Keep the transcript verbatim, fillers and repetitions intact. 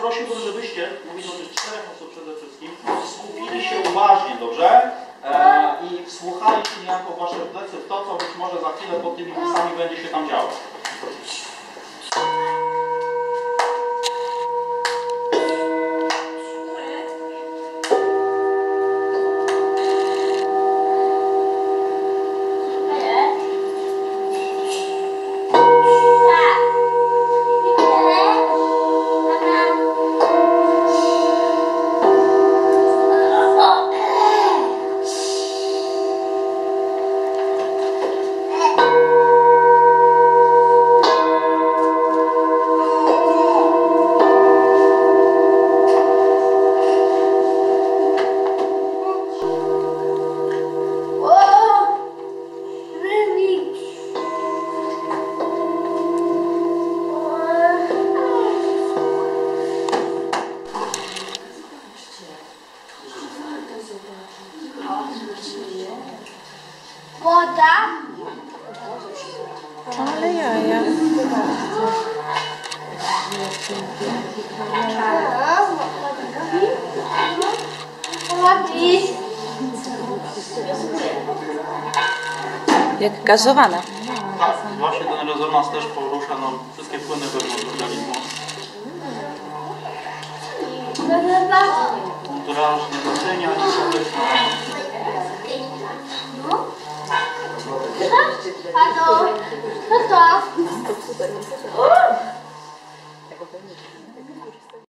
prosiłbym, żebyście, mówię do tych czterech osób przede wszystkim, skupili się uważnie, dobrze? E, I wsłuchajcie niejako w wasze plecy w to, co być może za chwilę pod tymi pisami będzie się tam działo. Woda. Ale jaja. Jak gazowana. Tak, właśnie ten rezonans też porusza no, wszystkie płyny wewnątrz organizmu. Draż nie docenia i słoneczna. Halo, co to?